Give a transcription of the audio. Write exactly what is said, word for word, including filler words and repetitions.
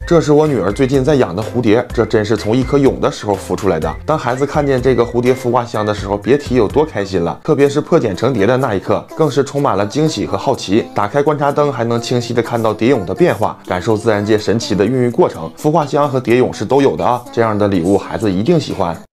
这是我女儿最近在养的蝴蝶，这真是从一颗蛹的时候孵出来的。当孩子看见这个蝴蝶孵化箱的时候，别提有多开心了。特别是破茧成蝶的那一刻，更是充满了惊喜和好奇。打开观察灯，还能清晰的看到蝶蛹的变化，感受自然界神奇的孕育过程。孵化箱和蝶蛹是都有的啊，这样的礼物孩子一定喜欢。